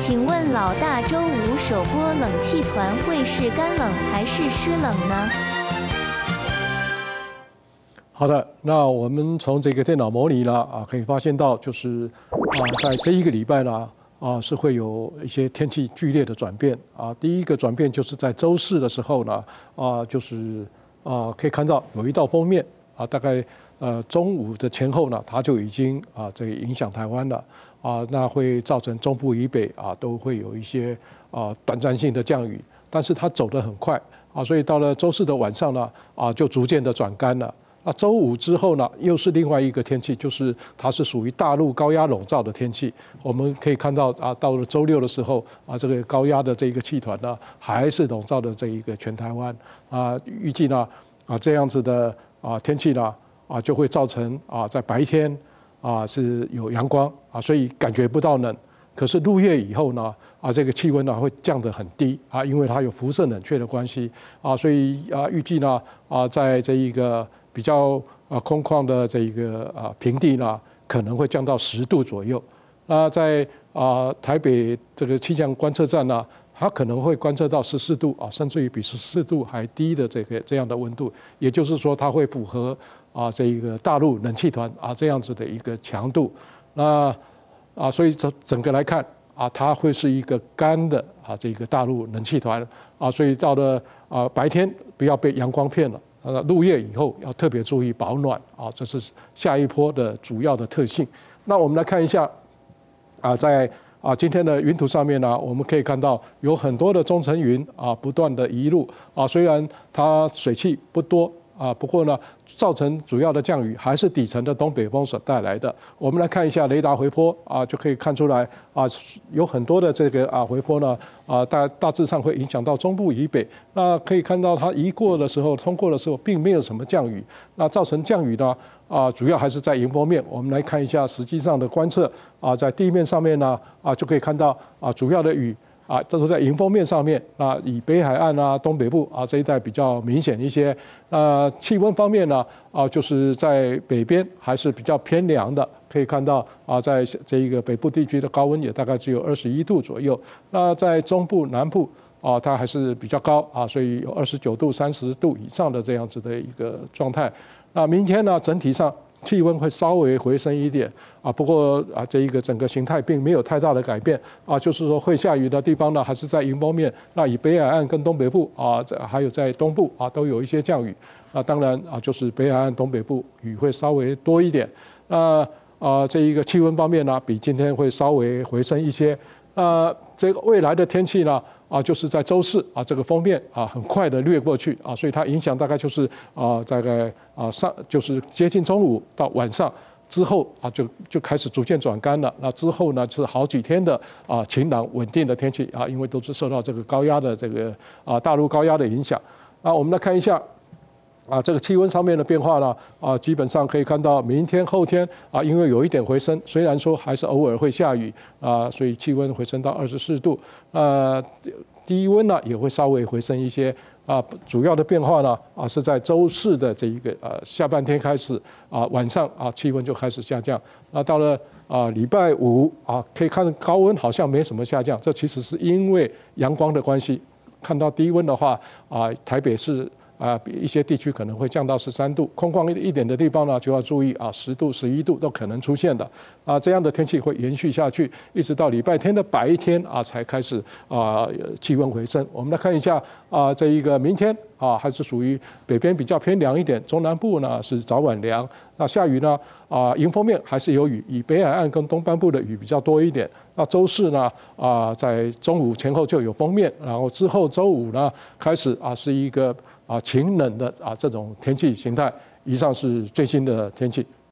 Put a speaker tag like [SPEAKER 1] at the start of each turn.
[SPEAKER 1] 请问老大，周五首播冷气团会是干冷还是湿冷呢？
[SPEAKER 2] 好的，那我们从这个电脑模拟呢可以发现到，就是在这一个礼拜呢是会有一些天气剧烈的转变第一个转变就是在周四的时候呢就是可以看到有一道锋面大概中午的前后呢，它就已经这个影响台湾了那会造成中部以北都会有一些短暂性的降雨，但是它走得很快所以到了周四的晚上呢就逐渐的转干了。那周五之后呢，又是另外一个天气，就是它是属于大陆高压笼罩的天气。我们可以看到到了周六的时候这个高压的这个气团呢，还是笼罩的这一个全台湾预计呢这样子的天气呢就会造成在白天是有阳光所以感觉不到冷。可是入夜以后呢这个气温呢会降得很低因为它有辐射冷却的关系所以预计呢在这一个比较空旷的这个平地呢，可能会降到10度左右。那在台北这个气象观测站呢，它可能会观测到14度甚至于比14度还低的这样的温度，也就是说它会符合这一个大陆冷气团这样子的一个强度。那所以整个来看它会是一个干的这个大陆冷气团所以到了白天不要被阳光骗了。入夜以后要特别注意保暖这是下一波的主要的特性。那我们来看一下在今天的云图上面呢，我们可以看到有很多的中层云不断的移入虽然它水汽不多不过呢，造成主要的降雨还是底层的东北风所带来的。我们来看一下雷达回波就可以看出来有很多的这个回波呢大致上会影响到中部以北。那可以看到它通过的时候，并没有什么降雨。那造成降雨呢主要还是在迎风面。我们来看一下实际上的观测在地面上面呢就可以看到主要的雨。这都在迎风面上面。那以北海岸东北部这一带比较明显一些。气温方面呢就是在北边还是比较偏凉的，可以看到在这一个北部地区的高温也大概只有21度左右。那在中部、南部它还是比较高所以有29度、30度以上的这样子的一个状态。那明天呢，整体上气温会稍微回升一点不过这一个整个形态并没有太大的改变就是说会下雨的地方呢，还是在迎风面。那以北海岸跟东北部还有在东部都有一些降雨。那当然就是北海岸、东北部雨会稍微多一点。那这一个气温方面呢，比今天会稍微回升一些。这个未来的天气呢就是在周四这个锋面很快的掠过去所以它影响大概就是大概就是接近中午到晚上之后就开始逐渐转干了。那之后呢是好几天的晴朗稳定的天气因为都是受到这个高压的这个大陆高压的影响。我们来看一下这个气温上面的变化呢基本上可以看到明天后天因为有一点回升，虽然说还是偶尔会下雨所以气温回升到24度。低温呢也会稍微回升一些主要的变化呢是在周四的这一个下半天开始晚上气温就开始下降。那到了礼拜五可以看高温好像没什么下降，这其实是因为阳光的关系。看到低温的话台北市一些地区可能会降到13度，空旷一点的地方呢就要注意10度、11度都可能出现的这样的天气会延续下去，一直到礼拜天的白天才开始气温回升。我们来看一下这一个明天还是属于北边比较偏凉一点，中南部呢是早晚凉。那下雨呢迎风面还是有雨，以北海岸跟东半部的雨比较多一点。那周四呢在中午前后就有锋面，然后之后周五呢开始是一个晴冷的这种天气形态。以上是最新的天气。